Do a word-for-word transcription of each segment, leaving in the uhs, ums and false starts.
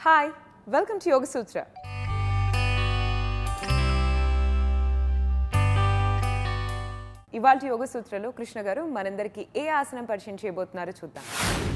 Hi, welcome to Yoga Sutra. ఇవాల్టి యోగ సూత్రలో కృష్ణ గారు మనందరికీ ఏ ఆసనం పరిచయం చేయబోతున్నారో చూద్దాం.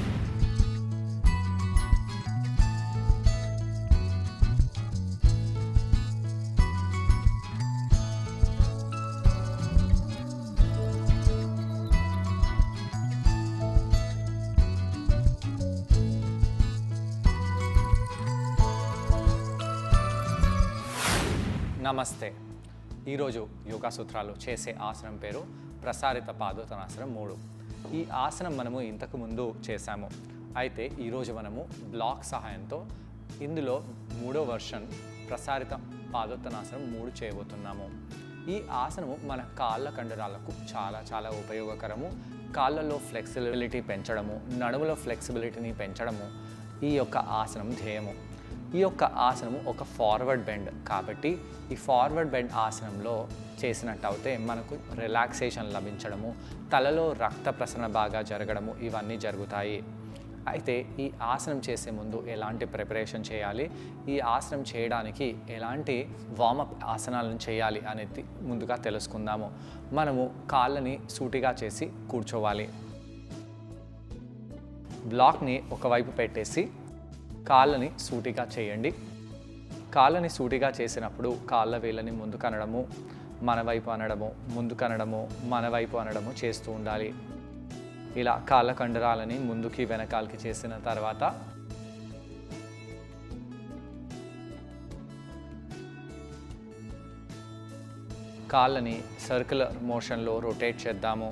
నమస్తే. ఈరోజు యోగా సూత్రాలు చేసే ఆసనం పేరు ప్రసారిత పాదోత్తనాసనం మూడు. ఈ ఆసనం మనము ఇంతకు ముందు చేశాము. అయితే ఈరోజు మనము బ్లాక్ సహాయంతో ఇందులో మూడో వర్షన్ ప్రసారిత పాదోత్తనాసనం మూడు చేయబోతున్నాము. ఈ ఆసనము మన కాళ్ళ కండరాలకు చాలా చాలా ఉపయోగకరము. కాళ్ళలో ఫ్లెక్సిబిలిటీ పెంచడము, నడుములో ఫ్లెక్సిబిలిటీని పెంచడము ఈ యొక్క ఆసనం ధ్యేయము. ఈ యొక్క ఆసనము ఒక ఫార్వర్డ్ బెండ్ కాబట్టి ఈ ఫార్వర్డ్ బెండ్ ఆసనంలో చేసినట్టయితే మనకు రిలాక్సేషన్ లభించడము, తలలో రక్త ప్రసరణ బాగా జరగడము ఇవన్నీ జరుగుతాయి. అయితే ఈ ఆసనం చేసే ముందు ఎలాంటి ప్రిపరేషన్ చేయాలి, ఈ ఆసనం చేయడానికి ఎలాంటి వార్మప్ ఆసనాలను చేయాలి అనేది ముందుగా తెలుసుకుందాము. మనము కాళ్ళని సూటిగా చేసి కూర్చోవాలి. బ్లాక్ని ఒకవైపు పెట్టేసి కాళ్ళని సూటిగా చేయండి. కాళ్ళని సూటిగా చేసినప్పుడు కాళ్ళ వేళ్ళని ముందుకు అనడము, మన వైపు అనడము, ముందుకు అనడము, మన వైపు అనడము చేస్తూ ఉండాలి. ఇలా కాళ్ళ కండరాలని ముందుకి వెనకాలకి చేసిన తర్వాత కాళ్ళని సర్క్యులర్ మోషన్లో రొటేట్ చేద్దాము.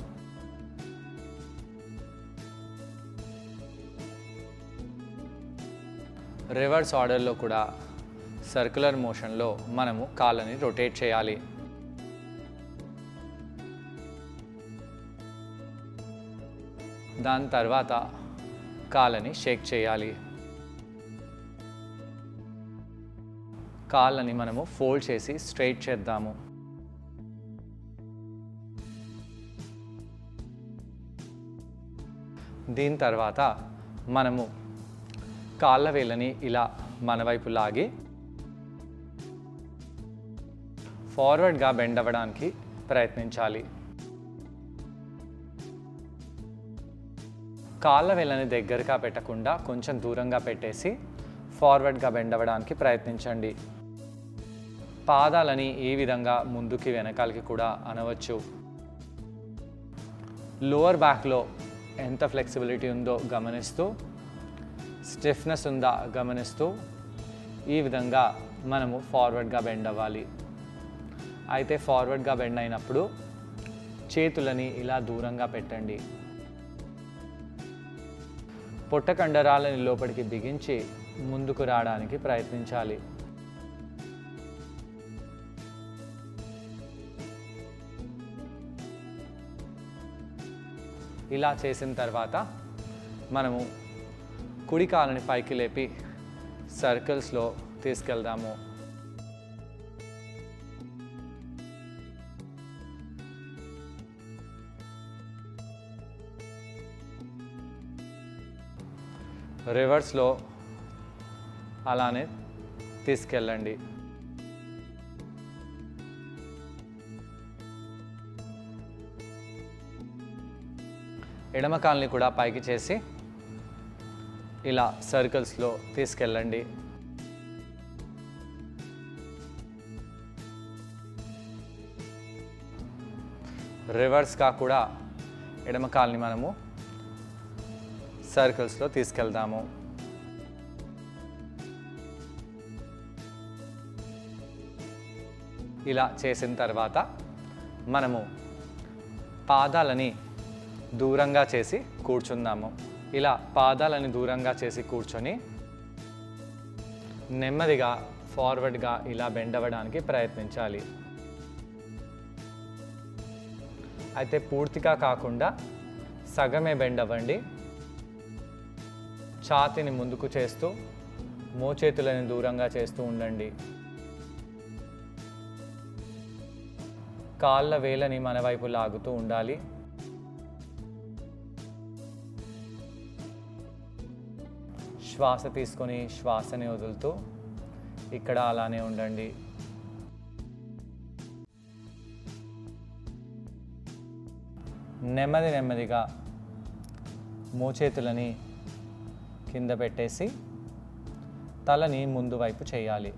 రివర్స్ ఆర్డర్లో కూడా సర్క్యులర్ మోషన్లో మనము కాళ్ళని రొటేట్ చేయాలి. దాని తర్వాత కాళ్ళని షేక్ చేయాలి. కాళ్ళని మనము ఫోల్డ్ చేసి స్ట్రైట్ చేద్దాము. దీని తర్వాత మనము కాళ్ళ వేళ్ళని ఇలా మన వైపు లాగి ఫార్వర్డ్గా బెండ్ అవ్వడానికి ప్రయత్నించాలి. కాళ్ళ వేళ్ళని దగ్గరగా పెట్టకుండా కొంచెం దూరంగా పెట్టేసి ఫార్వర్డ్గా బెండ్ అవ్వడానికి ప్రయత్నించండి. పాదాలని ఈ విధంగా ముందుకి వెనకాలకి కూడా అనవచ్చు. లోవర్ బ్యాక్లో ఎంత ఫ్లెక్సిబిలిటీ ఉందో గమనిస్తూ, స్టిఫ్నెస్ ఉందా గమనిస్తూ ఈ విధంగా మనము ఫార్వర్డ్గా బెండ్ అవ్వాలి. అయితే ఫార్వర్డ్గా బెండ్ అయినప్పుడు చేతులని ఇలా దూరంగా పెట్టండి. పొట్ట కండరాలని లోపలికి బిగించి ముందుకు రావడానికి ప్రయత్నించాలి. ఇలా చేసిన తర్వాత మనము కుడి కాళ్ళని పైకి లేపి సర్కిల్స్లో తీసుకెళ్దాము. రివర్స్లో అలానే తీసుకెళ్ళండి. ఎడమ కాళ్ళని కూడా పైకి చేసి ఇలా సర్కిల్స్లో తీసుకెళ్ళండి. రివర్స్గా కూడా ఎడమ కాల్ని మనము సర్కిల్స్లో తీసుకెళ్దాము. ఇలా చేసిన తర్వాత మనము పాదాలని దూరంగా చేసి కూర్చుందాము. ఇలా పాదాలని దూరంగా చేసి కూర్చొని నెమ్మదిగా ఫార్వర్డ్గా ఇలా బెండ్ అవ్వడానికి ప్రయత్నించాలి. అయితే పూర్తిగా కాకుండా సగమే బెండ్ అవ్వండి. ఛాతీని ముందుకు చేస్తూ మోచేతులని దూరంగా చేస్తూ ఉండండి. కాళ్ళ వేళ్ళని మన వైపు లాగుతూ ఉండాలి. శ్వాస తీసుకొని శ్వాసని వదులుతూ ఇక్కడ అలానే ఉండండి. నెమ్మది నెమ్మదిగా మోచేతులని కింద పెట్టేసి తలని ముందు వైపు చేయాలి.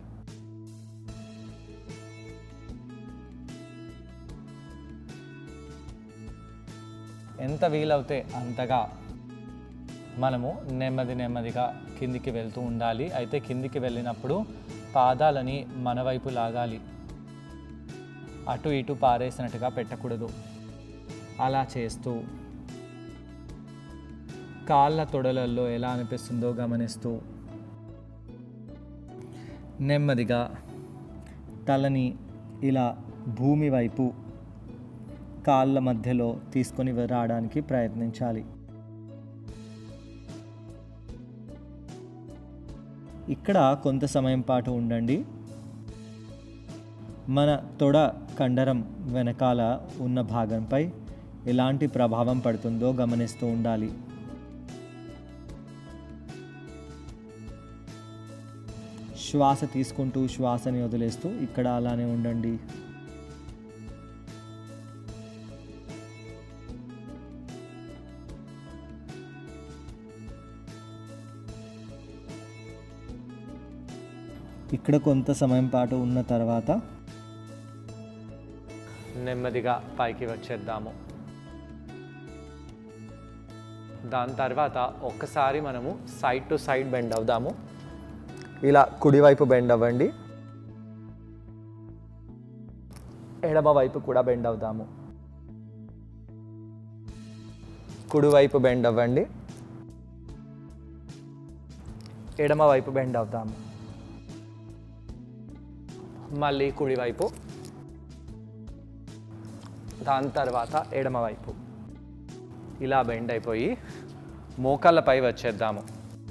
ఎంత వీలవుతే అంతగా మనము నెమ్మది నెమ్మదిగా కిందికి వెళ్తూ ఉండాలి. అయితే కిందికి వెళ్ళినప్పుడు పాదాలని మన వైపు లాగాలి, అటు ఇటు పారేసినట్టుగా పెట్టకూడదు. అలా చేస్తూ కాళ్ళ తొడలలో ఎలా అనిపిస్తుందో గమనిస్తూ నెమ్మదిగా తలని ఇలా భూమి వైపు కాళ్ళ మధ్యలో తీసుకొని రావడానికి ప్రయత్నించాలి. ఇక్కడ కొంత సమయం పాటు ఉండండి. మన తొడ కండరం వెనకాల ఉన్న భాగంపై ఎలాంటి ప్రభావం పడుతుందో గమనిస్తూ ఉండాలి. శ్వాస తీసుకుంటూ శ్వాసని వదిలేస్తూ ఇక్కడ అలానే ఉండండి. ఇక్కడ కొంత సమయం పాటు ఉన్న తర్వాత నెమ్మదిగా పైకి వచ్చేద్దాము. దాని తర్వాత ఒక్కసారి మనము సైడ్ టు సైడ్ బెండ్ అవుదాము. ఇలా కుడివైపు బెండ్ అవ్వండి, ఎడమ వైపు కూడా బెండ్ అవుదాము. కుడివైపు బెండ్ అవ్వండి, ఎడమ వైపు బెండ్ అవుదాము. మళ్ళీ కుడివైపు, దాని తర్వాత ఎడమవైపు. ఇలా బెండ్ అయిపోయి మోకాళ్ళపై వచ్చేద్దాము.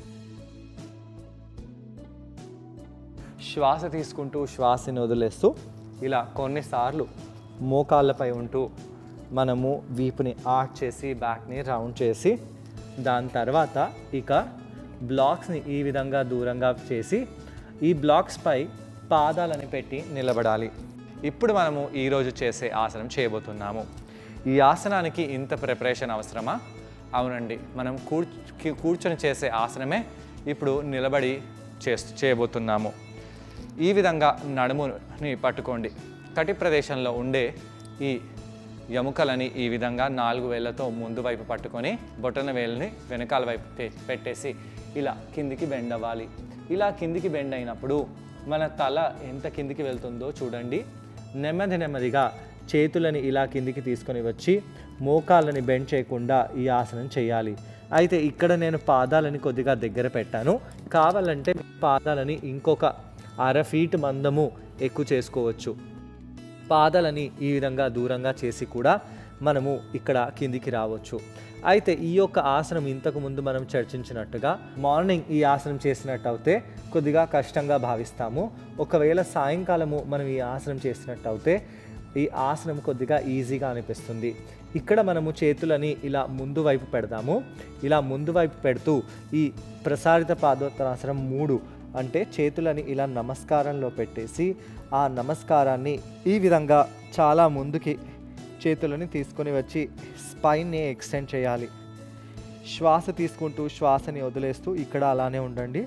శ్వాస తీసుకుంటూ శ్వాసని వదిలేస్తూ ఇలా కొన్నిసార్లు మోకాళ్ళపై ఉంటూ మనము వీపుని ఆర్చ్ చేసి బ్యాక్ని రౌండ్ చేసి దాని తర్వాత ఇక బ్లాక్స్ని ఈ విధంగా దూరంగా చేసి ఈ బ్లాక్స్పై పాదాలని పెట్టి నిలబడాలి. ఇప్పుడు మనము ఈరోజు చేసే ఆసనం చేయబోతున్నాము. ఈ ఆసనానికి ఇంత ప్రిపరేషన్ అవసరమా? అవునండి, మనం కూర్చు కూర్చొని చేసే ఆసనమే ఇప్పుడు నిలబడి చేస్తూ చేయబోతున్నాము. ఈ విధంగా నడుముని పట్టుకోండి. కటి ప్రదేశంలో ఉండే ఈ ఎముకలని ఈ విధంగా నాలుగు వేళ్లతో ముందు వైపు పట్టుకొని బొటన వేలుని వెనకాల వైపు పెట్టేసి ఇలా కిందికి బెండ్ అవ్వాలి. ఇలా కిందికి బెండ్ అయినప్పుడు మన తల ఎంత కిందికి వెళ్తుందో చూడండి. నెమ్మది నెమ్మదిగా చేతులని ఇలా కిందికి తీసుకొని వచ్చి మోకాళ్ళని బెండ్ చేయకుండా ఈ ఆసనం చేయాలి. అయితే ఇక్కడ నేను పాదాలని కొద్దిగా దగ్గర పెట్టాను. కావాలంటే పాదాలని ఇంకొక అర ఫీట్ మందము ఎక్కువ చేసుకోవచ్చు. పాదాలని ఈ విధంగా దూరంగా చేసి కూడా మనము ఇక్కడ కిందికి రావచ్చు. అయితే ఈ యొక్క ఆసనం ఇంతకు ముందు మనం చర్చించినట్టుగా మార్నింగ్ ఈ ఆసనం చేసినట్టు అయితే కొద్దిగా కష్టంగా భావిస్తాము. ఒకవేళ సాయంకాలము మనం ఈ ఆసనం చేసినట్టు అయితే ఈ ఆసనం కొద్దిగా ఈజీగా అనిపిస్తుంది. ఇక్కడ మనము చేతులని ఇలా ముందు వైపు పెడదాము. ఇలా ముందు వైపు పెడుతూ ఈ ప్రసారిత పాదోత్తరాసనం మూడు అంటే చేతులని ఇలా నమస్కారంలో పెట్టేసి ఆ నమస్కారాన్ని ఈ విధంగా చాలా ముందుకి చేతులని తీసుకొని వచ్చి స్పైన్ని ఎక్స్టెండ్ చేయాలి. శ్వాస తీసుకుంటూ శ్వాసని వదిలేస్తూ ఇక్కడ అలానే ఉండండి.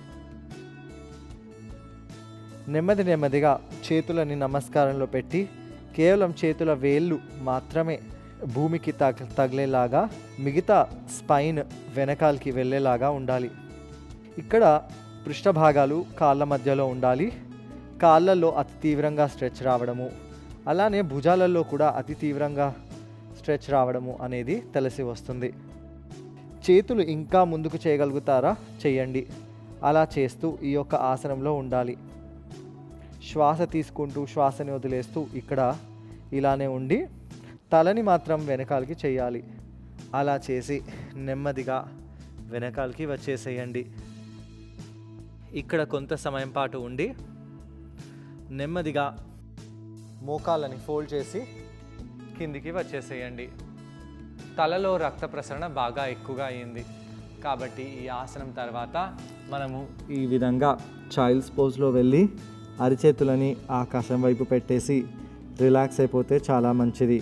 నెమ్మది నెమ్మదిగా చేతులని నమస్కారంలో పెట్టి కేవలం చేతుల వేళ్ళు మాత్రమే భూమికి తగ తగిలేలాగా మిగతా స్పైన్ వెనకాలకి వెళ్ళేలాగా ఉండాలి. ఇక్కడ పృష్ఠభాగాలు కాళ్ళ మధ్యలో ఉండాలి. కాళ్ళల్లో అతి తీవ్రంగా స్ట్రెచ్ రావడము, అలానే భుజాలలో కూడా అతి తీవ్రంగా స్ట్రెచ్ రావడము అనేది తెలిసి వస్తుంది. చేతులు ఇంకా ముందుకు చేయగలుగుతారా? చేయండి. అలా చేస్తూ ఈ యొక్క ఆసనంలో ఉండాలి. శ్వాస తీసుకుంటూ శ్వాసని వదిలేస్తూ ఇక్కడ ఇలానే ఉండి తలని మాత్రం వెనకాలకి చేయాలి. అలా చేసి నెమ్మదిగా వెనకాలకి వచ్చేసేయండి. ఇక్కడ కొంత సమయం పాటు ఉండి నెమ్మదిగా మోకాళ్ళని ఫోల్డ్ చేసి కిందికి వచ్చేసేయండి. తలలో రక్త ప్రసరణ బాగా ఎక్కువగా అయింది. కాబట్టి ఈ ఆసనం తర్వాత మనము ఈ విధంగా చైల్డ్స్ పోజ్లో వెళ్ళి అరిచేతులని ఆకాశం వైపు పెట్టేసి రిలాక్స్ అయిపోతే చాలా మంచిది.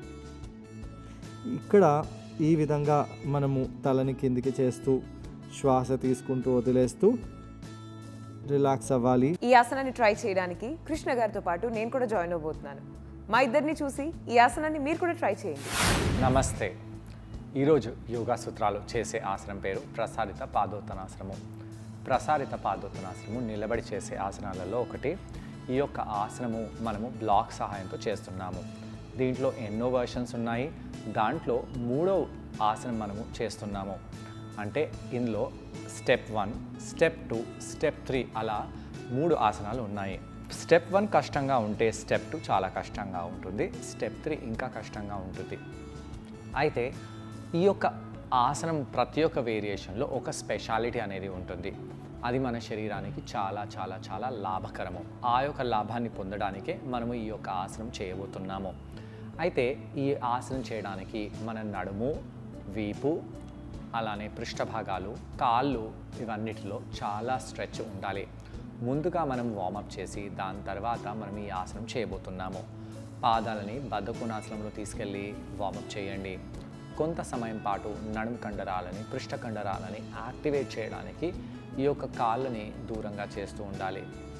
ఇక్కడ ఈ విధంగా మనము తలని కిందికి చేస్తూ శ్వాస తీసుకుంటూ వదిలేస్తూ రిలాక్స్ అవ్వాలి. ఈ ఆసనాన్ని ట్రై చేయడానికి కృష్ణ గారితో పాటు నేను కూడా జాయిన్ అవబోతున్నాను. మా ఇద్దరిని చూసి ఈ ఆసనాన్ని మీరు కూడా ట్రై చేయండి. నమస్తే. ఈరోజు యోగా సూత్రాలు చేసే ఆసనం పేరు ప్రసారిత పాదోత్తనాసనము. ప్రసారిత పాదోత్తనాసనము నిలబడి చేసే ఆసనాలలో ఒకటి. ఈ యొక్క ఆసనము మనము బ్లాక్ సహాయంతో చేస్తున్నాము. దీంట్లో ఎన్నో వర్షన్స్ ఉన్నాయి. దాంట్లో మూడో ఆసనం మనము చేస్తున్నాము. అంటే ఇందులో step one, step two, step three అలా మూడు ఆసనాలు ఉన్నాయి. స్టెప్ వన్ కష్టంగా ఉంటే స్టెప్ టూ చాలా కష్టంగా ఉంటుంది. స్టెప్ త్రీ ఇంకా కష్టంగా ఉంటుంది. అయితే ఈ యొక్క ఆసనం ప్రతి ఒక్క వేరియేషన్లో ఒక స్పెషాలిటీ అనేది ఉంటుంది. అది మన శరీరానికి చాలా చాలా చాలా లాభకరము. ఆ యొక్క లాభాన్ని పొందడానికే మనము ఈ యొక్క ఆసనం చేయబోతున్నాము. అయితే ఈ ఆసనం చేయడానికి మన నడుము, వీపు, అలానే పృష్ఠభాగాలు, కాళ్ళు ఇవన్నిటిలో చాలా స్ట్రెచ్ ఉండాలి. ముందుగా మనం వార్మప్ చేసి దాని తర్వాత మనం ఈ ఆసనం చేయబోతున్నాము. పాదాలని బద్ధకోణాసనంలో తీసుకెళ్ళి వార్మప్ చేయండి. కొంత సమయం పాటు నడుము కండరాలని, పృష్ఠ కండరాలని యాక్టివేట్ చేయడానికి ఈ యొక్క కాళ్ళని దూరంగా చేస్తూ ఉండాలి.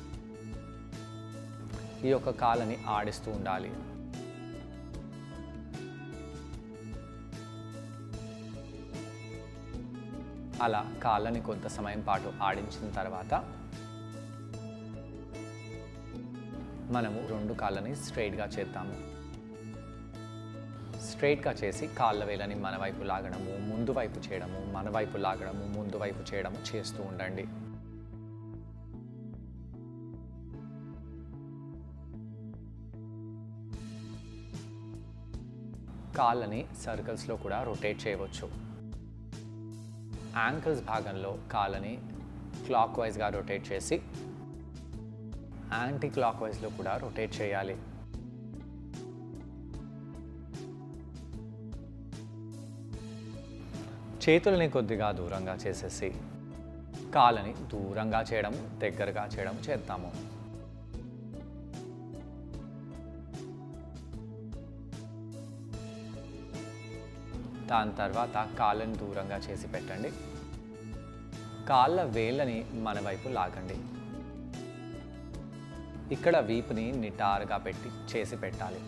ఈ యొక్క కాళ్ళని ఆడిస్తూ ఉండాలి. అలా కాళ్ళని కొంత సమయం పాటు ఆడించిన తర్వాత మనము రెండు కాళ్ళని స్ట్రైట్గా చేద్దాము. స్ట్రైట్గా చేసి కాళ్ళ వేలని మన వైపు లాగడము, ముందు వైపు చేయడము, మన వైపు లాగడము, ముందు వైపు చేయడము చేస్తూ ఉండండి. కాళ్ళని సర్కిల్స్లో కూడా రొటేట్ చేయవచ్చు. యాంకిల్స్ భాగంలో కాళ్ళని క్లాక్ వైజ్గా రొటేట్ చేసి యాంటీ క్లాక్ వైజ్లో కూడా రొటేట్ చేయాలి. చేతులని కొద్దిగా దూరంగా చేసేసి కాళ్ళని దూరంగా చేయడం, దగ్గరగా చేయడం చేద్దాము. దాని తర్వాత కాళ్ళని దూరంగా చేసి పెట్టండి. కాళ్ళ వేళ్ళని మన వైపు లాగండి. ఇక్కడ వీపుని నిటారుగా పెట్టి చేసి పెట్టాలి.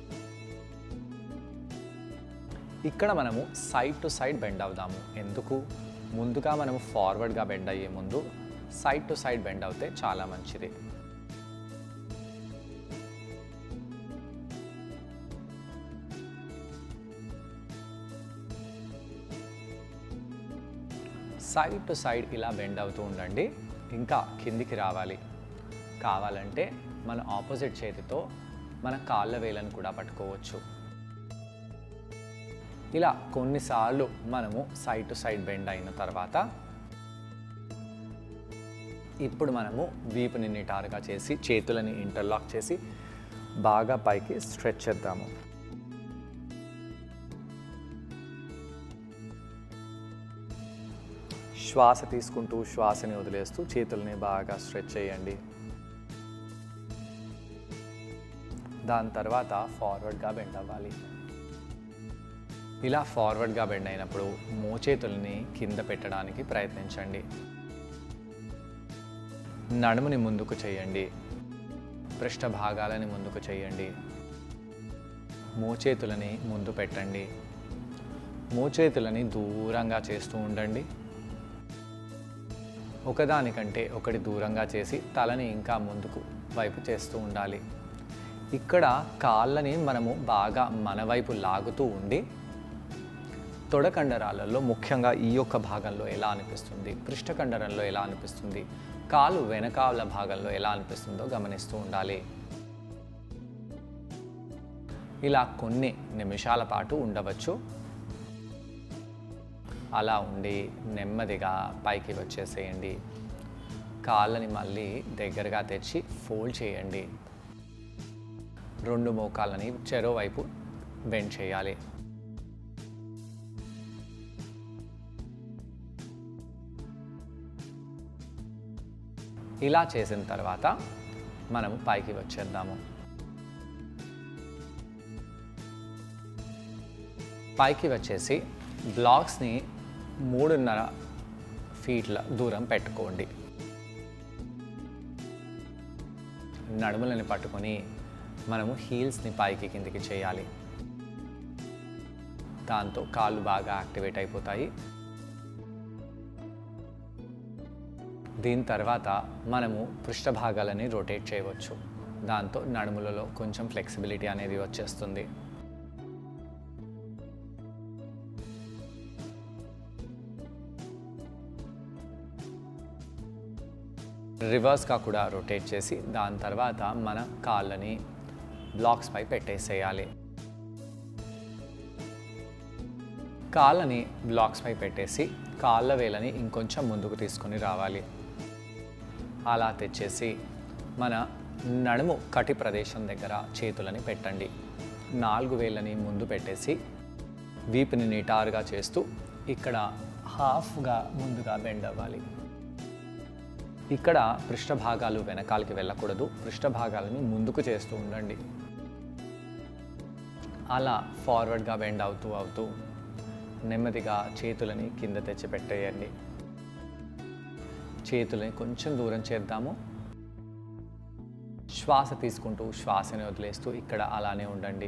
ఇక్కడ మనము సైడ్ టు సైడ్ బెండ్ అవుదాము. ఎందుకు? ముందుగా మనము ఫార్వర్డ్గా బెండ్ అయ్యే ముందు సైడ్ టు సైడ్ బెండ్ అవుతే చాలా మంచిది. సైడ్ టు సైడ్ ఇలా బెండ్ అవుతూ ఉండండి. ఇంకా కిందికి రావాలి. కావాలంటే మన ఆపోజిట్ చేతితో మన కాళ్ళ వేలను కూడా పట్టుకోవచ్చు. ఇలా కొన్నిసార్లు మనము సైడ్ టు సైడ్ బెండ్ అయిన తర్వాత ఇప్పుడు మనము వీపుని నిటారుగా చేసి చేతులని ఇంటర్లాక్ చేసి బాగా పైకి స్ట్రెచ్ చేద్దాము. శ్వాస తీసుకుంటూ శ్వాసని వదిలేస్తూ చేతుల్ని బాగా స్ట్రెచ్ చేయండి. దాని తర్వాత ఫార్వర్డ్గా బెండ్ అవ్వాలి. ఇలా ఫార్వర్డ్గా బెండ్ అయినప్పుడు మోచేతుల్ని కింద పెట్టడానికి ప్రయత్నించండి. నడుముని ముందుకు చేయండి. పృష్ఠ భాగాలని ముందుకు చేయండి. మోచేతులని ముందు పెట్టండి. మోచేతులని దూరంగా చేస్తూ ఉండండి. ఒకదానికంటే ఒకటి దూరంగా చేసి తలని ఇంకా ముందుకు వైపు చేస్తూ ఉండాలి. ఇక్కడ కాళ్ళని మనము బాగా మన వైపు లాగుతూ ఉండి తొడ కండరాలలో ముఖ్యంగా ఈ యొక్క భాగంలో ఎలా అనిపిస్తుంది, పృష్ఠ కండరంలో ఎలా అనిపిస్తుంది, కాలు వెనకాల భాగంలో ఎలా అనిపిస్తుందో గమనిస్తూ ఉండాలి. ఇలా కొన్ని నిమిషాల పాటు ఉండవచ్చు. అలా ఉండి నెమ్మదిగా పైకి వచ్చేసేయండి. కాళ్ళని మళ్ళీ దగ్గరగా తెచ్చి ఫోల్డ్ చేయండి. రెండు మోకాళ్ళని చెరో వైపు బెండ్ చేయాలి. ఇలా చేసిన తర్వాత మనము పైకి వచ్చేద్దాము. పైకి వచ్చేసి బ్లాక్స్ని మూడున్నర ఫీట్ల దూరం పెట్టుకోండి. నడుములని పట్టుకొని మనము హీల్స్ని పైకి కిందికి చేయాలి. దాంతో కాళ్ళు బాగా యాక్టివేట్ అయిపోతాయి. దీని తర్వాత మనము పృష్ఠభాగాలని రొటేట్ చేయవచ్చు. దాంతో నడుములలో కొంచెం ఫ్లెక్సిబిలిటీ అనేది వచ్చేస్తుంది. రివర్స్గా కూడా రొటేట్ చేసి దాని తర్వాత మన కాళ్ళని బ్లాక్స్ పై పెట్టేసేయాలి. కాళ్ళని బ్లాక్స్ పై పెట్టేసి కాళ్ళ వేలని ఇంకొంచెం ముందుకు తీసుకొని రావాలి. అలా తెచ్చేసి మన నడుము కటి ప్రదేశం దగ్గర చేతులని పెట్టండి. నాలుగు వేళ్ళని ముందు పెట్టేసి వీపుని నిటారుగా చేస్తూ ఇక్కడ హాఫ్గా ముందుగా బెండ్ అవ్వాలి. ఇక్కడ పృష్ఠభాగాలు వెనకాలకి వెళ్ళకూడదు, పృష్ఠభాగాలని ముందుకు చేస్తూ ఉండండి. అలా ఫార్వర్డ్గా బెండ్ అవుతూ అవుతూ నెమ్మదిగా చేతులని కింద తెచ్చి పెట్టేయండి. చేతులని కొంచెం దూరం చేద్దాము. శ్వాస తీసుకుంటూ శ్వాసని వదిలేస్తూ ఇక్కడ అలానే ఉండండి.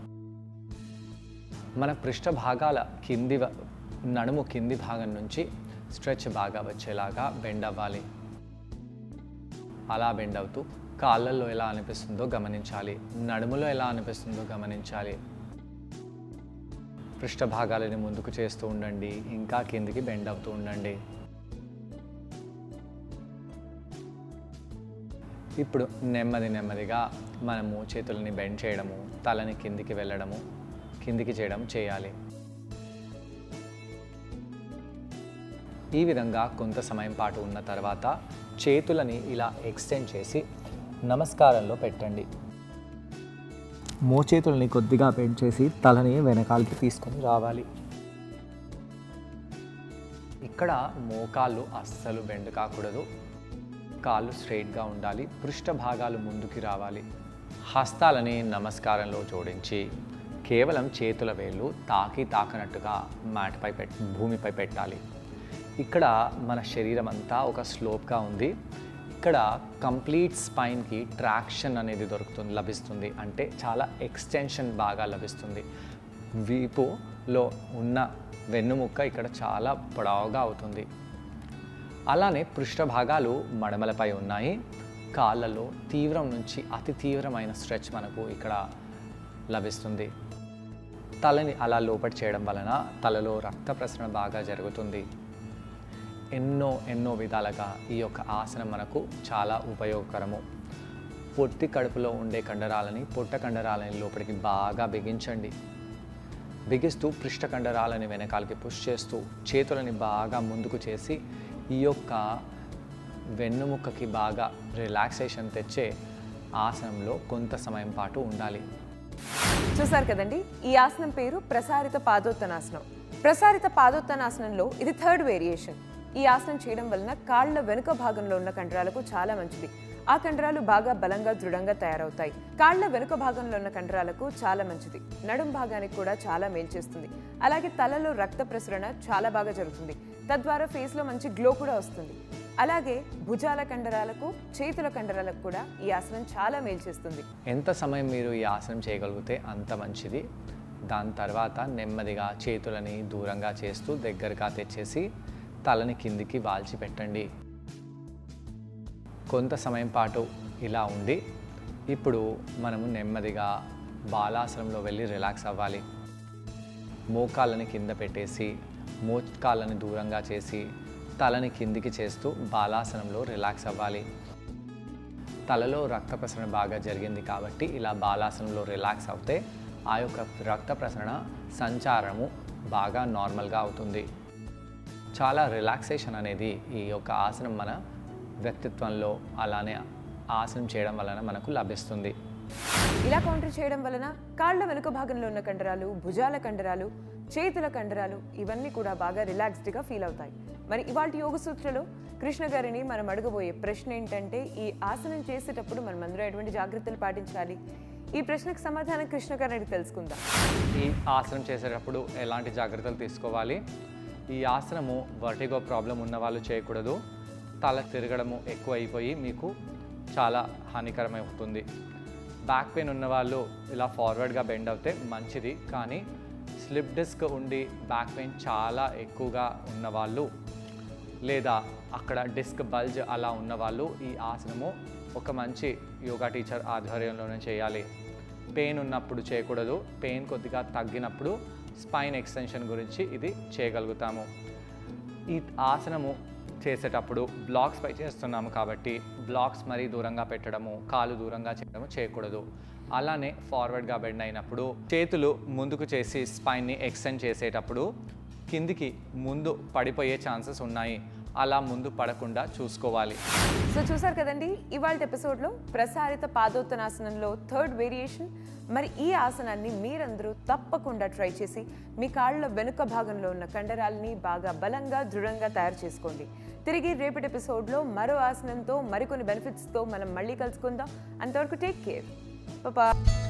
మన పృష్ఠభాగాల కింది నడుము కింది భాగం నుంచి స్ట్రెచ్ బాగా వచ్చేలాగా బెండ్ అవ్వాలి. అలా బెండ్ అవుతూ కాళ్ళల్లో ఎలా అనిపిస్తుందో గమనించాలి, నడుములో ఎలా అనిపిస్తుందో గమనించాలి. పృష్ఠభాగాలని ముందుకు చేస్తూ ఉండండి, ఇంకా కిందికి బెండ్ అవుతూ ఉండండి. ఇప్పుడు నెమ్మది నెమ్మదిగా మనము చేతులని బెండ్ చేయడము, తలని కిందికి వెళ్ళడము, కిందికి చేయడం చేయాలి. ఈ విధంగా కొంత సమయం పాటు ఉన్న తర్వాత చేతులని ఇలా ఎక్స్టెండ్ చేసి నమస్కారంలో పెట్టండి. మోచేతులని కొద్దిగా బెండ్ చేసి తలని వెనకాలకి తీసుకొని రావాలి. ఇక్కడ మోకాళ్ళు అస్సలు బెండ్ కాకూడదు, కాళ్ళు స్ట్రైట్గా ఉండాలి, పృష్ఠ భాగాలు ముందుకి రావాలి. హస్తాలని నమస్కారంలో జోడించి కేవలం చేతుల వేళ్ళు తాకి తాకనట్టుగా మ్యాట్పై పెట్ భూమిపై పెట్టాలి. ఇక్కడ మన శరీరం అంతా ఒక స్లోప్గా ఉంది. ఇక్కడ కంప్లీట్ స్పైన్కి ట్రాక్షన్ అనేది దొరుకుతుంది లభిస్తుంది అంటే చాలా ఎక్స్టెన్షన్ బాగా లభిస్తుంది. వీపులో ఉన్న వెన్నుముక్క ఇక్కడ చాలా పొడవుగా అవుతుంది. అలానే పృష్ఠ భాగాలు మడమలపై ఉన్నాయి. కాళ్ళలో తీవ్రం నుంచి అతి తీవ్రమైన స్ట్రెచ్ మనకు ఇక్కడ లభిస్తుంది. తలని అలా లోపటి చేయడం వలన తలలో రక్త ప్రసరణ బాగా జరుగుతుంది. ఎన్నో ఎన్నో విధాలుగా ఈ యొక్క ఆసనం మనకు చాలా ఉపయోగకరము. పొట్టి కడుపులో ఉండే కండరాలని పొట్ట కండరాలని లోపలికి బాగా బిగించండి. బిగిస్తూ పృష్ఠ కండరాలని వెనకాలకి పుష్ చేస్తూ చేతులని బాగా ముందుకు చేసి ఈ యొక్క వెన్నుముక్కకి బాగా రిలాక్సేషన్ తెచ్చే ఆసనంలో కొంత సమయం పాటు ఉండాలి. చూసారు కదండి, ఈ ఆసనం పేరు ప్రసారిత పాదోత్తనాసనం. ప్రసారిత పాదోత్తనాసనంలో ఇది థర్డ్ వేరియేషన్. ఈ ఆసనం చేయడం వలన కాళ్ళ వెనుక భాగంలో ఉన్న కండరాలకు చాలా మంచిది. ఆ కండరాలు బాగా బలంగా దృఢంగా తయారవుతాయి. కాళ్ళ వెనుక భాగంలో ఉన్న కండరాలకు చాలా మంచిది. నడుం భాగానికి కూడా చాలా మేలు చేస్తుంది. అలాగే తలలో రక్త ప్రసరణ చాలా బాగా జరుగుతుంది. తద్వారా ఫేస్లో మంచి గ్లో కూడా వస్తుంది. అలాగే భుజాల కండరాలకు చేతుల కండరాలకు కూడా ఈ ఆసనం చాలా మేలు చేస్తుంది. ఎంత సమయం మీరు ఈ ఆసనం చేయగలిగితే అంత మంచిది. దాని తర్వాత నెమ్మదిగా చేతులని దూరంగా చేస్తూ దగ్గరగా తెచ్చేసి తలని కిందికి వాల్చి పెట్టండి. కొంత సమయం పాటు ఇలా ఉండి ఇప్పుడు మనము నెమ్మదిగా బాలాసనంలో వెళ్ళి రిలాక్స్ అవ్వాలి. మోకాళ్ళని కింద పెట్టేసి మోకాళ్ళని దూరంగా చేసి తలని కిందికి చేస్తూ బాలాసనంలో రిలాక్స్ అవ్వాలి. తలలో రక్త ప్రసరణ బాగా జరిగింది కాబట్టి ఇలా బాలాసనంలో రిలాక్స్ అవుతే ఆ యొక్క రక్త ప్రసరణ సంచారము బాగా నార్మల్గా అవుతుంది. చాలా రిలాక్సేషన్ అనేది ఈ యొక్క ఆసనం మన వ్యక్తిత్వంలో అలానే ఆసనం చేయడం వలన మనకు లభిస్తుంది. ఇలా కౌంటర్ చేయడం వలన కాళ్ళ వెనుక భాగంలో ఉన్న కండరాలు, భుజాల కండరాలు, చేతుల కండరాలు ఇవన్నీ కూడా బాగా రిలాక్స్డ్గా ఫీల్ అవుతాయి. మరి ఇవాళ యోగ సూత్రలో కృష్ణ గారిని మనం అడగబోయే ప్రశ్న ఏంటంటే ఈ ఆసనం చేసేటప్పుడు మనం అందరూ ఎటువంటి జాగ్రత్తలు పాటించాలి? ఈ ప్రశ్నకు సమాధానం కృష్ణ గారిని తెలుసుకుందాం. ఈ ఆసనం చేసేటప్పుడు ఎలాంటి జాగ్రత్తలు తీసుకోవాలి? ఈ ఆసనము వర్టిగో ప్రాబ్లం ఉన్న వాళ్ళు చేయకూడదు. తల తిరగడము ఎక్కువ అయిపోయి మీకు చాలా హానికరమవుతుంది. బ్యాక్ పెయిన్ ఉన్న వాళ్ళు ఇలా ఫార్వర్డ్గా బెండ్ అవుతే మంచిది. కానీ స్లిప్ డిస్క్ ఉండి బ్యాక్ పెయిన్ చాలా ఎక్కువగా ఉన్నవాళ్ళు లేదా అక్కడ డిస్క్ బల్జ్ అలా ఉన్నవాళ్ళు ఈ ఆసనము ఒక మంచి యోగా టీచర్ ఆధ్వర్యంలోనే చేయాలి. పెయిన్ ఉన్నప్పుడు చేయకూడదు. పెయిన్ కొద్దిగా తగ్గినప్పుడు స్పైన్ ఎక్స్టెన్షన్ గురించి ఇది చేయగలుగుతాము. ఈ ఆసనము చేసేటప్పుడు బ్లాక్స్ పై చేస్తున్నాము కాబట్టి బ్లాక్స్ మరీ దూరంగా పెట్టడము, కాలు దూరంగా చేయడము చేయకూడదు. అలానే ఫార్వర్డ్గా బెండ్ అయినప్పుడు చేతులు ముందుకు చేసి స్పైన్ని ఎక్స్టెండ్ చేసేటప్పుడు కిందికి ముందు పడిపోయే ఛాన్సెస్ ఉన్నాయి. అలా ముందు పడకుండా చూసుకోవాలి. సో చూసారు కదండి, ఇవాళ ఎపిసోడ్లో ప్రసారిత పాదోత్తనాసనంలో థర్డ్ వేరియేషన్. మరి ఈ ఆసనాన్ని మీరందరూ తప్పకుండా ట్రై చేసి మీ కాళ్ళ వెనుక భాగంలో ఉన్న కండరాలని బాగా బలంగా దృఢంగా తయారు చేసుకోండి. తిరిగి రేపటి ఎపిసోడ్లో మరో ఆసనంతో మరికొన్ని బెనిఫిట్స్తో మనం మళ్ళీ కలుసుకుందాం. అంతవరకు టేక్ కేర్. బాయ్.